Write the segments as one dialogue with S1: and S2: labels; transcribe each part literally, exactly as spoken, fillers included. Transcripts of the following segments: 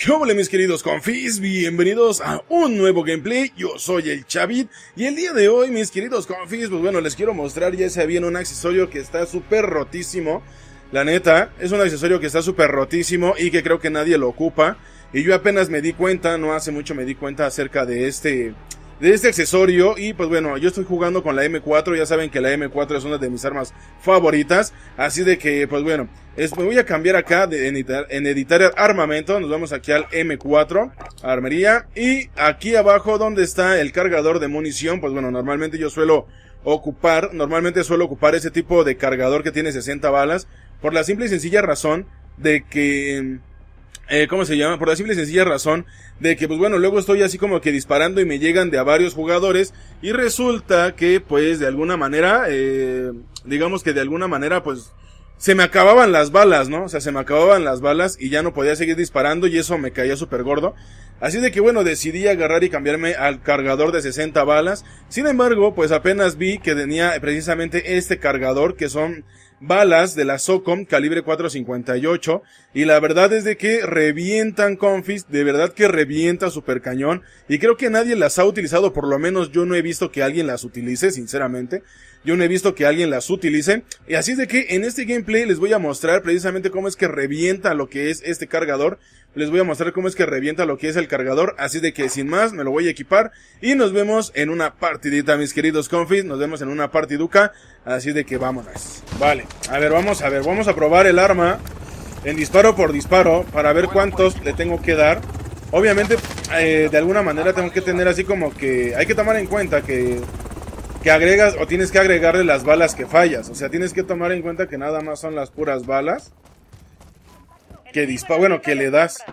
S1: ¿Qué hola mis queridos confis? Bienvenidos a un nuevo gameplay. Yo soy el Chavit y el día de hoy, mis queridos confis, pues bueno, les quiero mostrar, ya se viene un accesorio que está súper rotísimo. La neta, es un accesorio que está súper rotísimo y que creo que nadie lo ocupa. Y yo apenas me di cuenta, no hace mucho me di cuenta acerca de este... de este accesorio. Y pues bueno, yo estoy jugando con la eme cuatro. Ya saben que la eme cuatro es una de mis armas favoritas. Así de que pues bueno, es, me voy a cambiar acá de, en, editar, en editar armamento. Nos vamos aquí al eme cuatro, armería. Y aquí abajo donde está el cargador de munición, pues bueno, normalmente yo suelo ocupar, normalmente suelo ocupar ese tipo de cargador que tiene sesenta balas. Por la simple y sencilla razón de que... Eh, ¿Cómo se llama? Por la simple y sencilla razón de que, pues bueno, luego estoy así como que disparando y me llegan de a varios jugadores y resulta que, pues, de alguna manera, eh, digamos que de alguna manera, pues, se me acababan las balas, ¿no? O sea, se me acababan las balas y ya no podía seguir disparando y eso me caía súper gordo. Así de que, bueno, decidí agarrar y cambiarme al cargador de sesenta balas. Sin embargo, pues apenas vi que tenía precisamente este cargador que son... balas de la SOCOM calibre cuatro cincuenta y ocho y la verdad es de que revientan, confis, de verdad que revienta super cañón y creo que nadie las ha utilizado, por lo menos yo no he visto que alguien las utilice, sinceramente, yo no he visto que alguien las utilice y así es de que en este gameplay les voy a mostrar precisamente cómo es que revienta lo que es este cargador. Les voy a mostrar cómo es que revienta lo que es el cargador, así de que sin más me lo voy a equipar y nos vemos en una partidita, mis queridos confis, nos vemos en una partiduca, así de que vámonos. Vale, a ver, vamos a ver, vamos a probar el arma en disparo por disparo para ver cuántos le tengo que dar. Obviamente, eh, de alguna manera tengo que tener así como que, hay que tomar en cuenta que, que agregas o tienes que agregarle las balas que fallas, o sea, tienes que tomar en cuenta que nada más son las puras balas que dispara, bueno, que le das.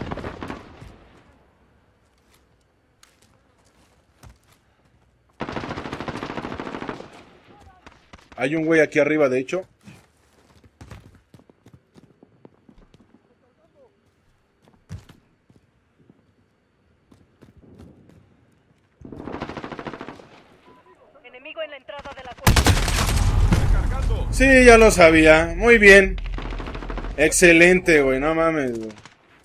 S1: Hay un güey aquí arriba, de hecho.
S2: Enemigo en la entrada de la cueva.
S1: Sí, ya lo sabía. Muy bien. Excelente, güey, no mames, güey.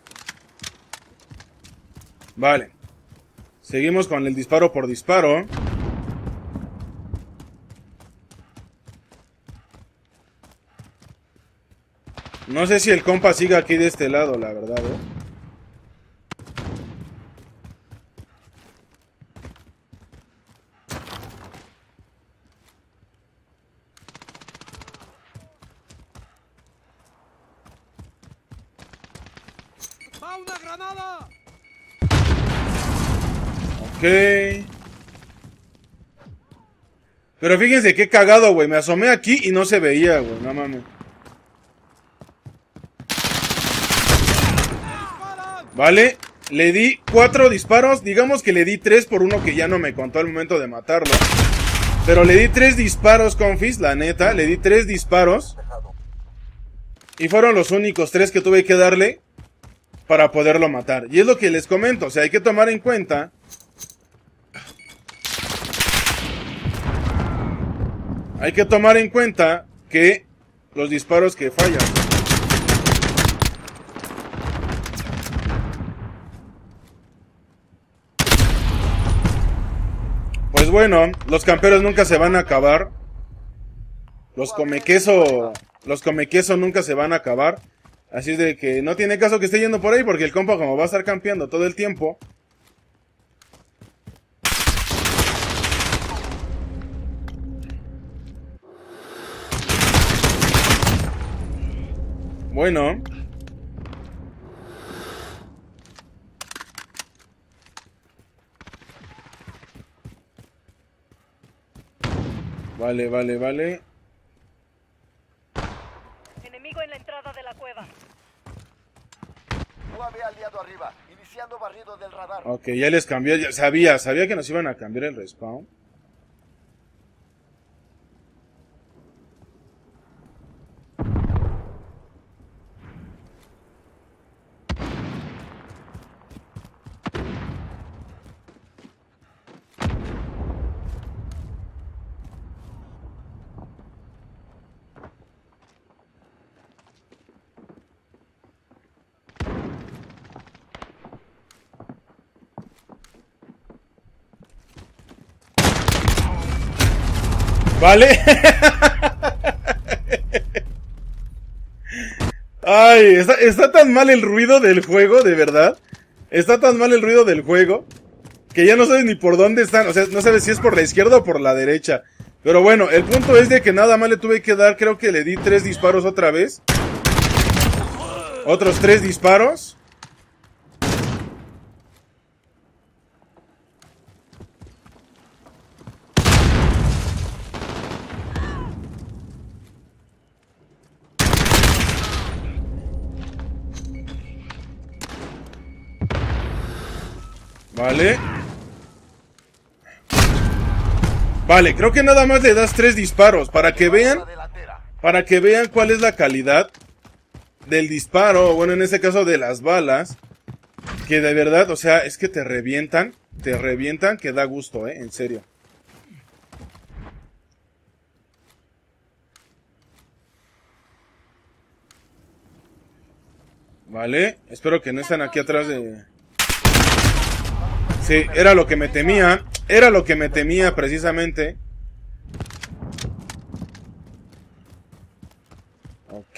S1: Vale. Seguimos con el disparo por disparo. No sé si el compa siga aquí de este lado, la verdad, ¿eh?
S3: ¡Va una granada!
S1: Ok. Pero fíjense qué cagado, güey. Me asomé aquí y no se veía, güey. No mames. Vale. Le di cuatro disparos. Digamos que le di tres por uno que ya no me contó al momento de matarlo. Pero le di tres disparos, confis. La neta. Le di tres disparos. Y fueron los únicos tres que tuve que darle para poderlo matar. Y es lo que les comento. O sea, hay que tomar en cuenta... Hay que tomar en cuenta que los disparos que fallan. Pues bueno, los camperos nunca se van a acabar. Los comequeso, los comequeso nunca se van a acabar. Así de que no tiene caso que esté yendo por ahí porque el compa como va a estar campeando todo el tiempo. Bueno. Vale, vale, vale.
S2: Enemigo en la entrada de la cueva.
S4: U A V aliado arriba, iniciando barrido del radar.
S1: Ok, ya les cambió, ya sabía, sabía que nos iban a cambiar el respawn. Vale. Ay, está, está tan mal el ruido del juego, de verdad. Está tan mal el ruido del juego que ya no sabes ni por dónde están. O sea, no sabes si es por la izquierda o por la derecha. Pero bueno, el punto es de que nada más le tuve que dar, creo que le di tres disparos otra vez. Otros tres disparos. Vale. Vale, creo que nada más le das tres disparos para que vean, para que vean cuál es la calidad del disparo, bueno, en este caso de las balas, que de verdad, o sea, es que te revientan, te revientan, que da gusto, eh, en serio. Vale, espero que no estén aquí atrás de... Sí, era lo que me temía. Era lo que me temía precisamente. Ok.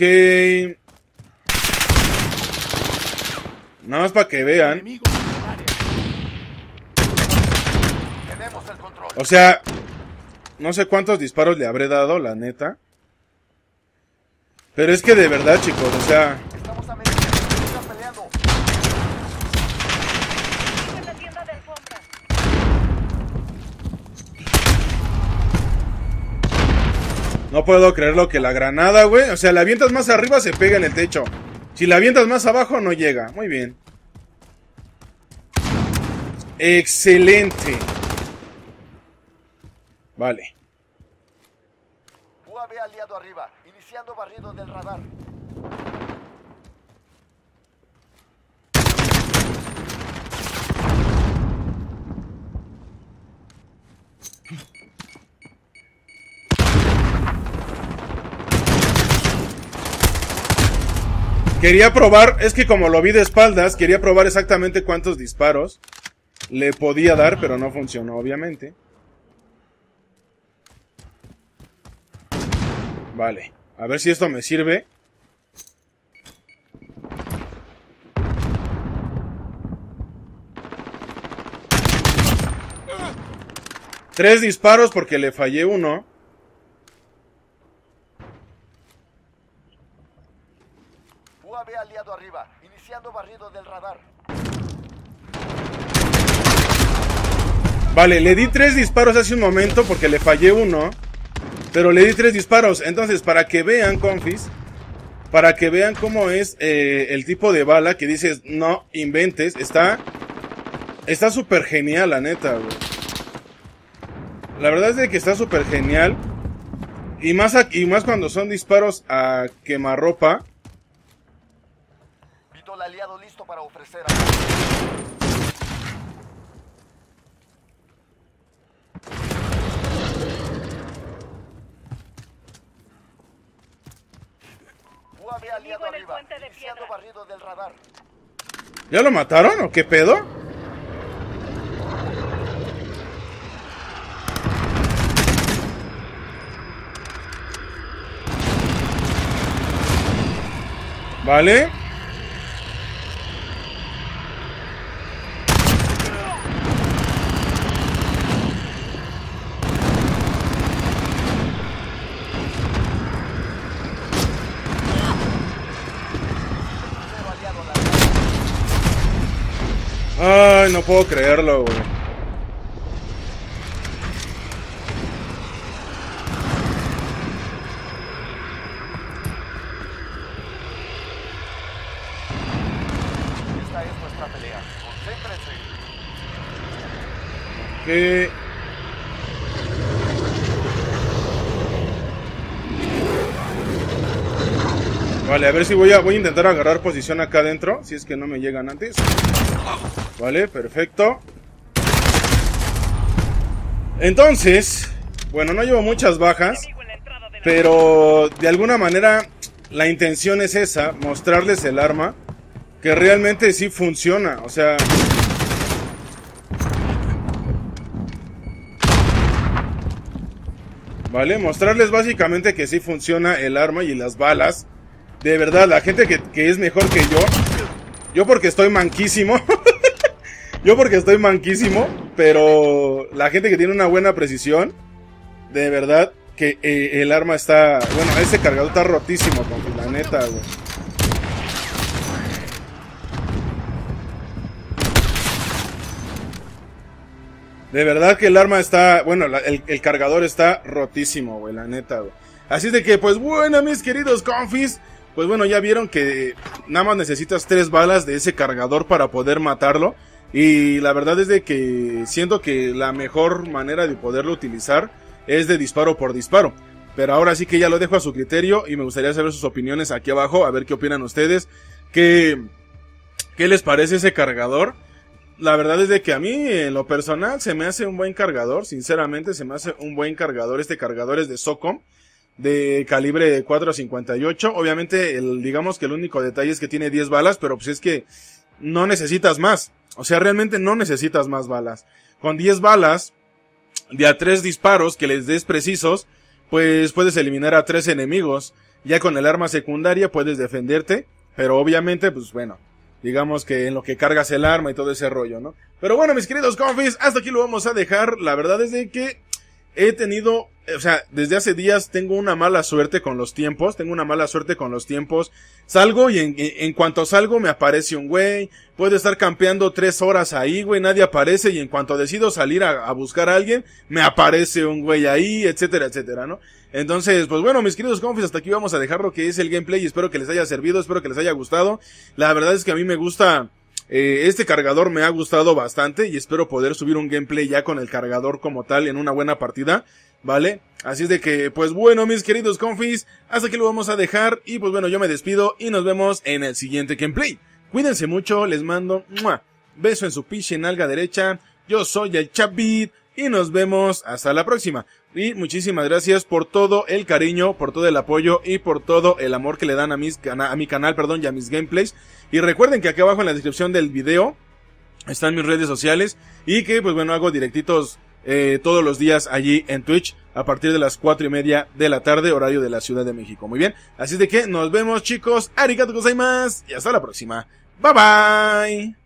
S1: Nada más para que vean. O sea, no sé cuántos disparos le habré dado, la neta. Pero es que de verdad, chicos, o sea... No puedo creerlo que la granada, güey. O sea, la avientas más arriba, se pega en el techo. Si la avientas más abajo, no llega. Muy bien. Excelente. Vale.
S4: U A V aliado arriba. Iniciando barrido del radar.
S1: Quería probar, es que como lo vi de espaldas, quería probar exactamente cuántos disparos le podía dar, pero no funcionó, obviamente. Vale, a ver si esto me sirve. Tres disparos porque le fallé uno.
S4: U A V aliado arriba, iniciando barrido del radar.
S1: Vale, le di tres disparos hace un momento porque le fallé uno. Pero le di tres disparos. Entonces, para que vean, confis, para que vean cómo es eh, el tipo de bala que dices, no inventes, está está súper genial, la neta, güey. La verdad es de que está súper genial. Y más, a, y más cuando son disparos a quemarropa.
S4: Vitol aliado listo para ofrecer. U A V aliado arriba, iniciando barrido del radar.
S1: ¿Ya lo mataron o qué pedo? Vale. Ay, no puedo creerlo, güey.
S4: Esta es nuestra pelea. Concéntrense.
S1: Que... Vale, a ver si voy a, voy a intentar agarrar posición acá adentro, si es que no me llegan antes. Vale, perfecto. Entonces, bueno, no llevo muchas bajas, pero de alguna manera la intención es esa, mostrarles el arma, que realmente sí funciona, o sea... ¿vale? Mostrarles básicamente que sí funciona el arma y las balas. De verdad, la gente que, que es mejor que yo. Yo porque estoy manquísimo. Yo porque estoy manquísimo. Pero la gente que tiene una buena precisión. De verdad que eh, el arma está... Bueno, ese cargador está rotísimo, con la neta, güey. De verdad que el arma está... Bueno, la, el, el cargador está rotísimo, güey, la neta, güey. Así de que, pues bueno, mis queridos confis, pues bueno, ya vieron que nada más necesitas tres balas de ese cargador para poder matarlo. Y la verdad es de que siento que la mejor manera de poderlo utilizar es de disparo por disparo. Pero ahora sí que ya lo dejo a su criterio y me gustaría saber sus opiniones aquí abajo, a ver qué opinan ustedes. ¿Qué, qué les parece ese cargador? La verdad es de que a mí, en lo personal, se me hace un buen cargador. Sinceramente, se me hace un buen cargador. Este cargador es de SOCOM, de calibre cuatro cincuenta y ocho. Obviamente, el, digamos que el único detalle es que tiene diez balas, pero pues es que no necesitas más. O sea, realmente no necesitas más balas. Con diez balas, de a tres disparos que les des precisos, pues puedes eliminar a tres enemigos. Ya con el arma secundaria puedes defenderte, pero obviamente, pues bueno, digamos que en lo que cargas el arma y todo ese rollo, ¿no? Pero bueno, mis queridos confis, hasta aquí lo vamos a dejar. La verdad es de que he tenido, o sea, desde hace días tengo una mala suerte con los tiempos, tengo una mala suerte con los tiempos. Salgo y en, en cuanto salgo me aparece un güey, puedo estar campeando tres horas ahí, güey, nadie aparece, y en cuanto decido salir a, a buscar a alguien, me aparece un güey ahí, etcétera, etcétera, ¿no? Entonces, pues bueno, mis queridos confis, hasta aquí vamos a dejar lo que es el gameplay y espero que les haya servido, espero que les haya gustado. La verdad es que a mí me gusta, eh, este cargador me ha gustado bastante y espero poder subir un gameplay ya con el cargador como tal en una buena partida, ¿vale? Así es de que, pues bueno, mis queridos confis, hasta aquí lo vamos a dejar y pues bueno, yo me despido y nos vemos en el siguiente gameplay. Cuídense mucho, les mando ¡mua! Beso en su pinche nalga derecha, yo soy el Chavit y nos vemos hasta la próxima. Y muchísimas gracias por todo el cariño, por todo el apoyo y por todo el amor que le dan a, mis cana a mi canal, perdón, y a mis gameplays. Y recuerden que aquí abajo en la descripción del video están mis redes sociales y que pues bueno, hago directitos eh, todos los días allí en Twitch a partir de las cuatro y media de la tarde, horario de la Ciudad de México. Muy bien, así de que nos vemos, chicos, arigato gozaimasu y hasta la próxima. Bye bye.